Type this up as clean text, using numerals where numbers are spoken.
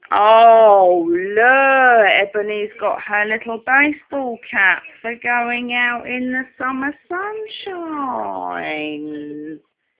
Oh, look, Ebony's got her little baseball cap for going out in the summer sunshine.